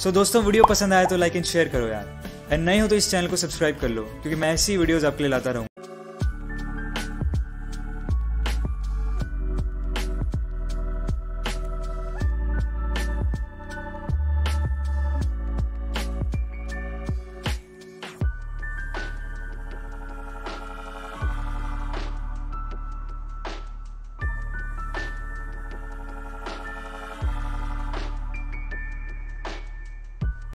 सो दोस्तों वीडियो पसंद आया तो लाइक एंड शेयर करो यार, एंड नए हो तो इस चैनल को सब्सक्राइब कर लो क्योंकि मैं ऐसी वीडियोस आपके लिए लाता रहूँ।